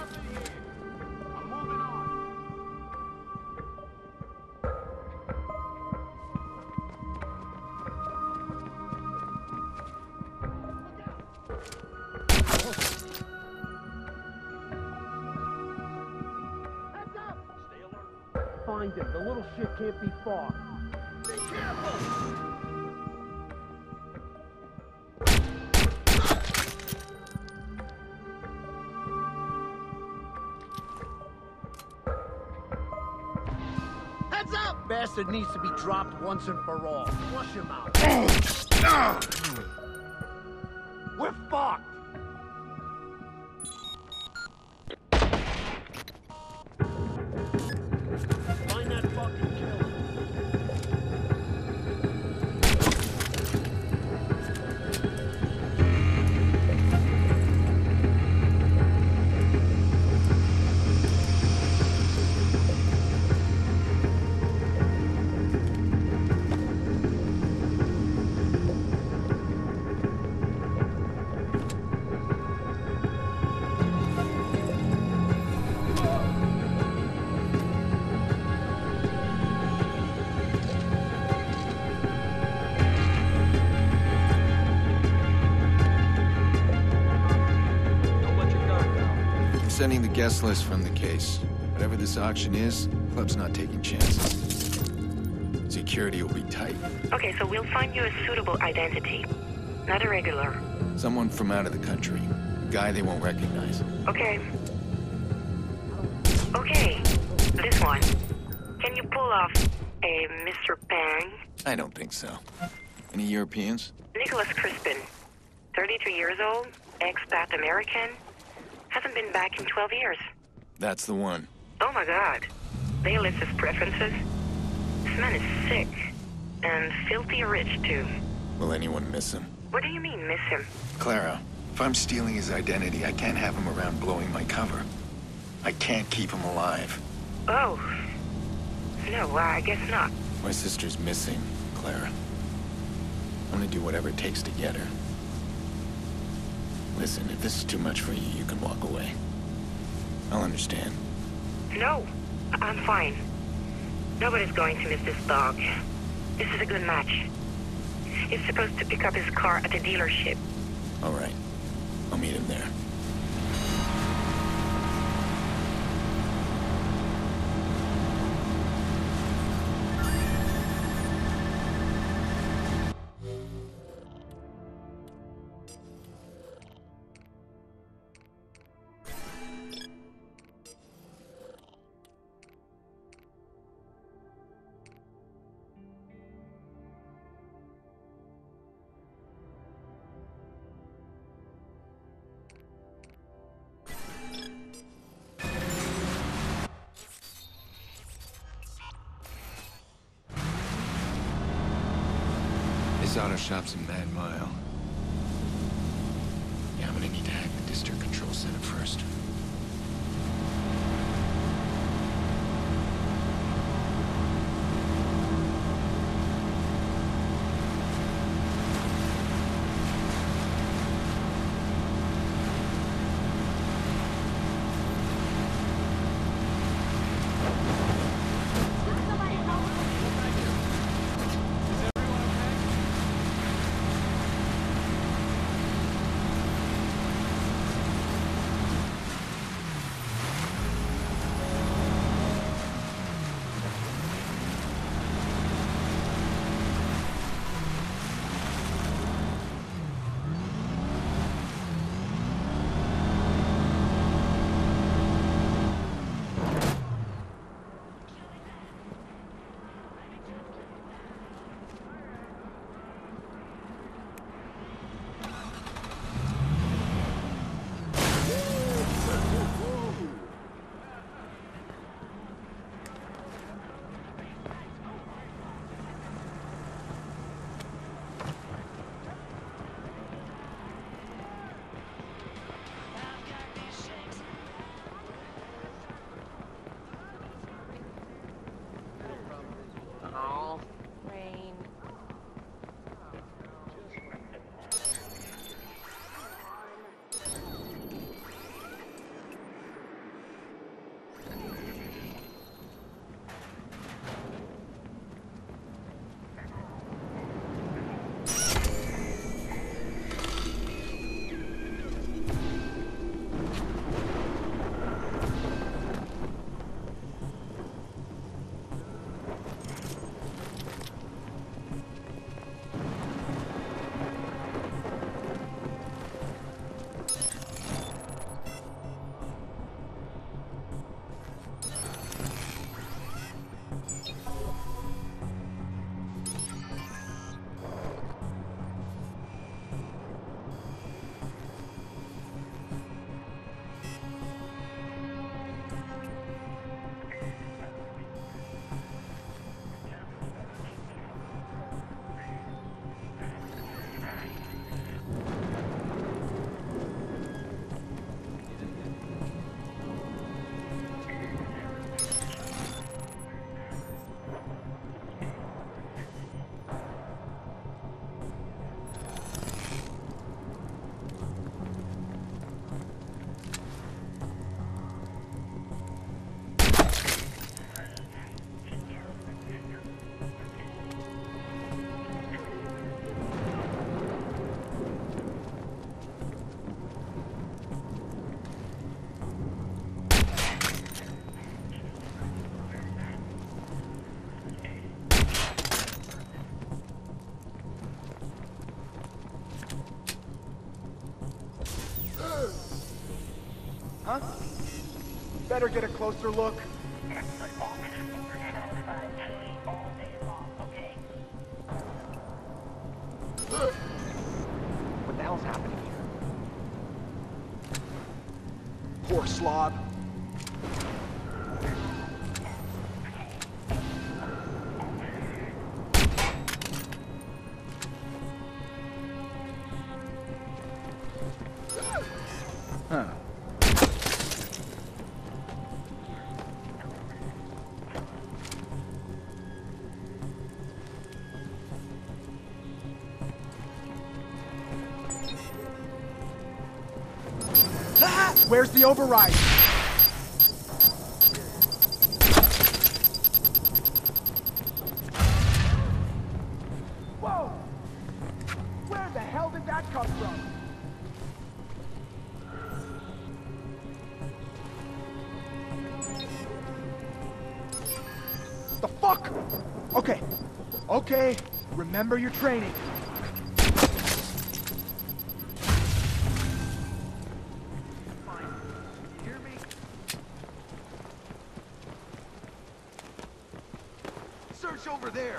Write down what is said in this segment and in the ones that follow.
Find him. The little shit can't be far. Be careful! Heads up! Bastard needs to be dropped once and for all. Flush him out. We're fucked! Find that fucking killer. Sending the guest list from the case. Whatever this auction is, club's not taking chances. Security will be tight. Okay, so we'll find you a suitable identity. Not a regular. Someone from out of the country. A guy they won't recognize. Okay. Okay, this one. Can you pull off a Mr. Pang? I don't think so. Any Europeans? Nicholas Crispin. 33 years old, expat American. Hasn't been back in 12 years. That's the one. Oh my god. They list his preferences. This man is sick. And filthy rich, too. Will anyone miss him? What do you mean, miss him? Clara, if I'm stealing his identity, I can't have him around blowing my cover. I can't keep him alive. Oh. No, I guess not. My sister's missing, Clara. I'm gonna do whatever it takes to get her. Listen, if this is too much for you, you can walk away. I'll understand. No, I'm fine. Nobody's going to miss this dog. This is a good match. He's supposed to pick up his car at the dealership. All right. I'll meet him there. This auto shop's in Mad Mile. Yeah, I'm gonna need to hack the district control center first. better get a closer look. What the hell's happening here? Poor slob. Huh. Where's the override? Whoa! Where the hell did that come from? The fuck? Okay. Okay. Remember your training. Search over there!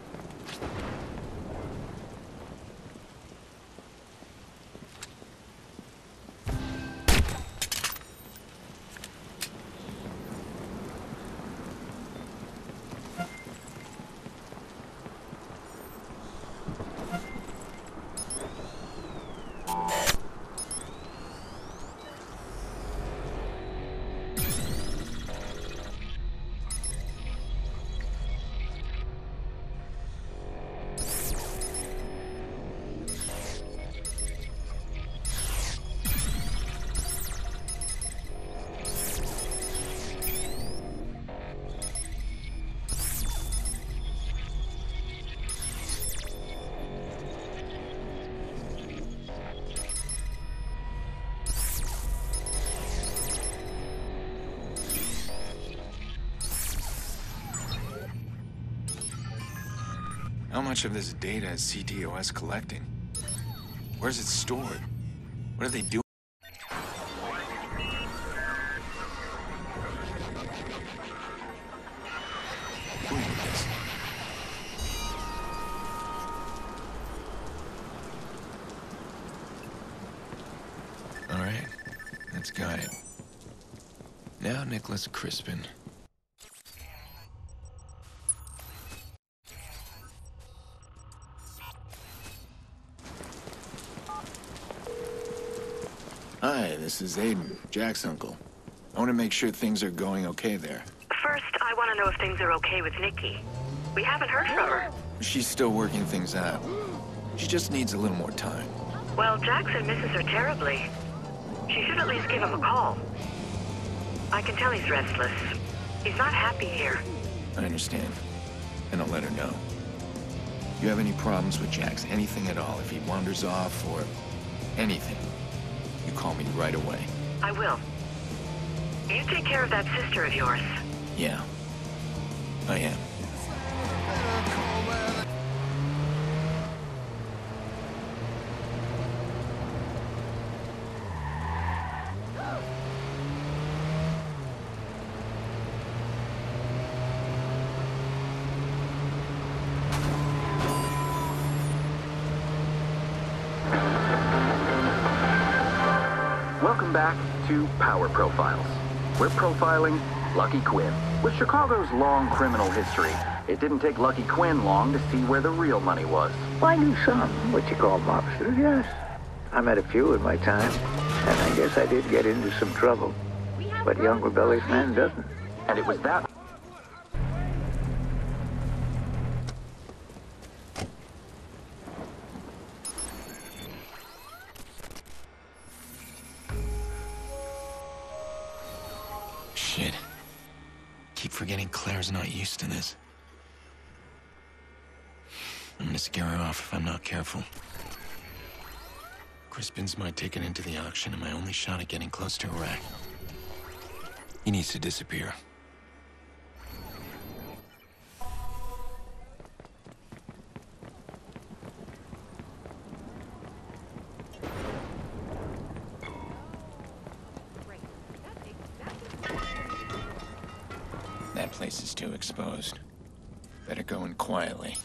How much of this data is CTOS collecting? Where's it stored? What are they doing? All right, that's got it. Now Nicholas Crispin. Hi, this is Aiden, Jack's uncle. I want to make sure things are going okay there. First, I want to know if things are okay with Nikki. We haven't heard from her. She's still working things out. She just needs a little more time. Well, Jackson misses her terribly. She should at least give him a call. I can tell he's restless. He's not happy here. I understand. And I'll let her know. You have any problems with Jax, anything at all, if he wanders off or anything, you call me right away. I will. You take care of that sister of yours. Yeah, I am. Welcome back to Power Profiles. We're profiling Lucky Quinn. With Chicago's long criminal history, it didn't take Lucky Quinn long to see where the real money was. Well, I knew some, what you call mobsters, yes. I met a few in my time, and I guess I did get into some trouble. But young rebellious man doesn't. And it was that... Shit. Keep forgetting Claire's not used to this. I'm gonna scare her off if I'm not careful. Crispin's my ticket into the auction and my only shot at getting close to Iraq. He needs to disappear. place is too exposed. Better go in quietly.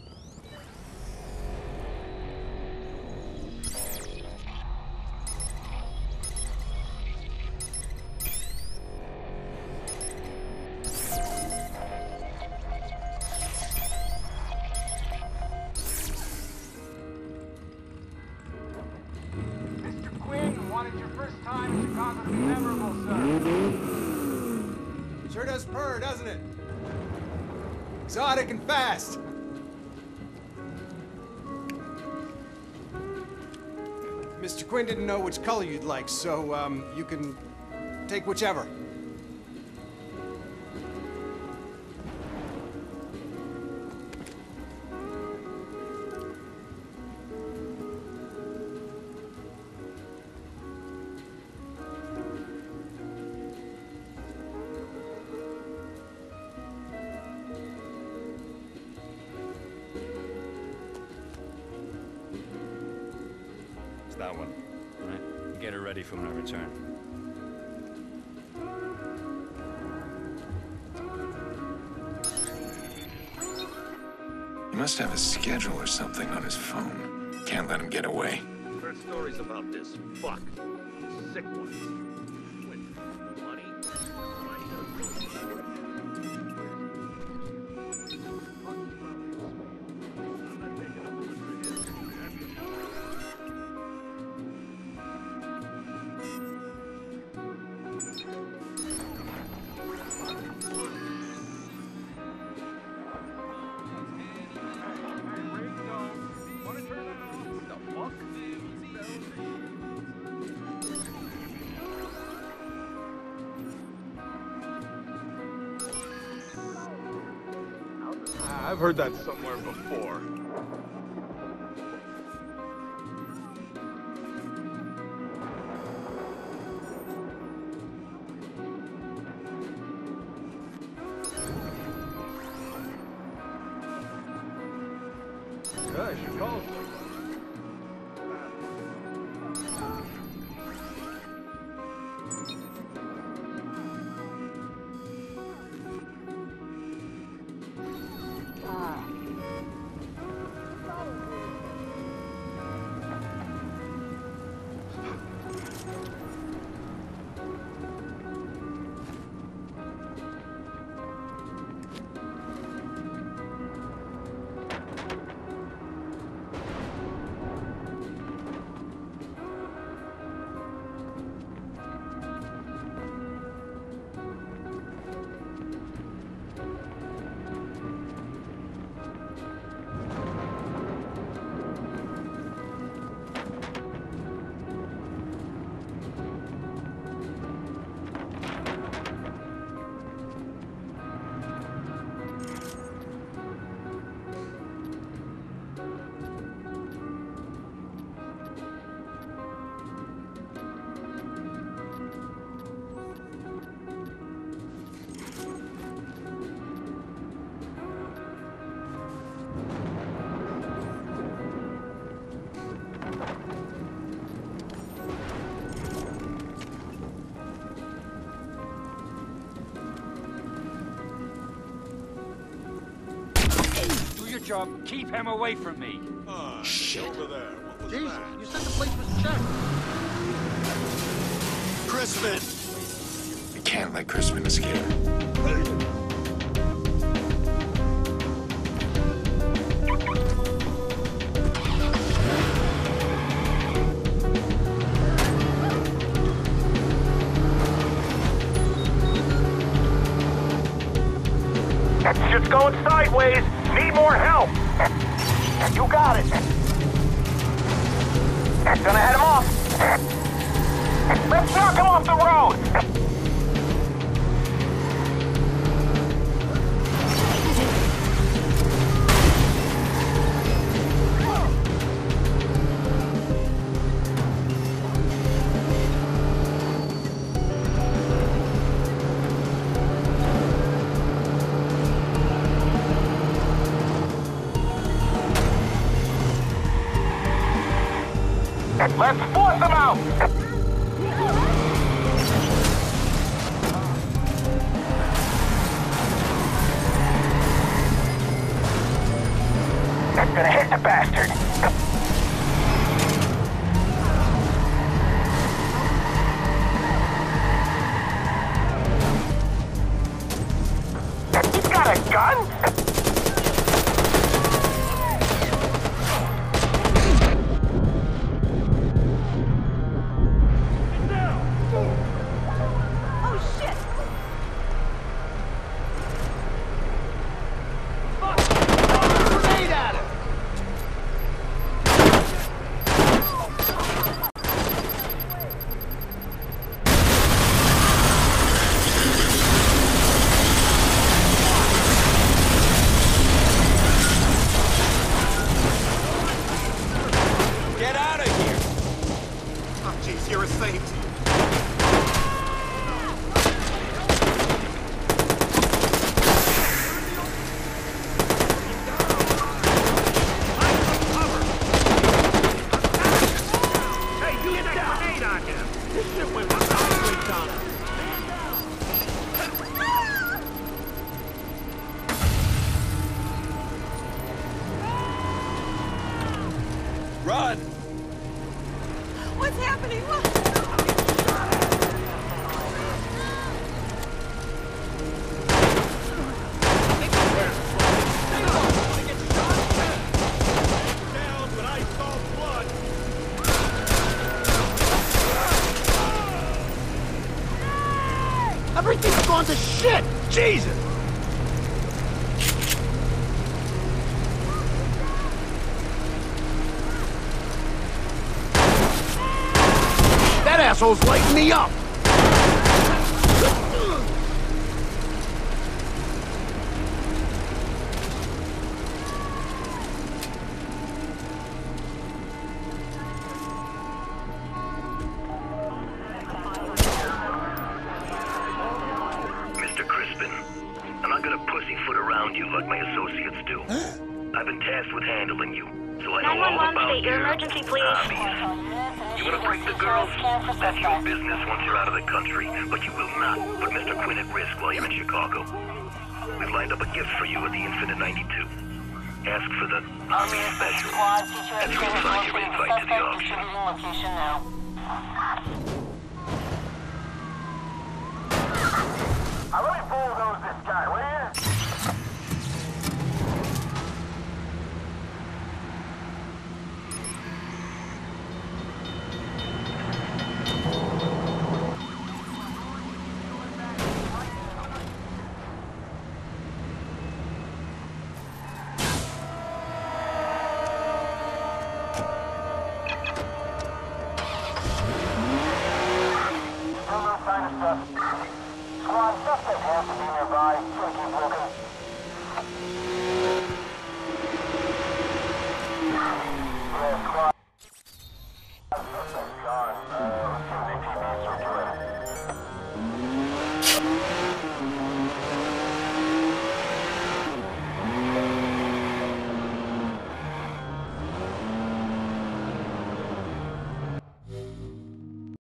Mr. Quinn, wanted your first time in Chicago to be memorable, sir. Sure does purr, doesn't it? Exotic and fast. Mr. Quinn didn't know which color you'd like, so, you can take whichever. That one. All right. Get her ready for when I return. He must have a schedule or something on his phone. Can't let him get away. Heard stories about this. Fuck. Sick ones. With money. I've heard that somewhere before. Gosh, you called. Job. Keep him away from me. Shit. Over there. What was Jesus, that? you said the place was checked. Crispin! We can't let Crispin escape. That shit's going sideways. Need more help. You got it. Gonna head him off. Let's knock him off the road. Let's force him out! you're a saint. This shit went sideways on him. Run! What's happening? Down, but I saw blood. Everything's gone to shit! Jesus! That asshole's lighting me up! Mr. Crispin, I'm not gonna pussyfoot around you like my associates do. I've been tasked with handling you, so I know all about your emergency, please. hobbies. You wanna break the girls? That's your business once you're out of the country, but you will not put Mr. Quinn at risk while you're in Chicago. We've lined up a gift for you at the Infinite 92. Ask for the Army Special. That's where you'll find your invite to the auction. Let me bulldoze this guy, will you? Still no sign of stuff. Squad, suspect has to be nearby. Should keep looking. Yeah, squad.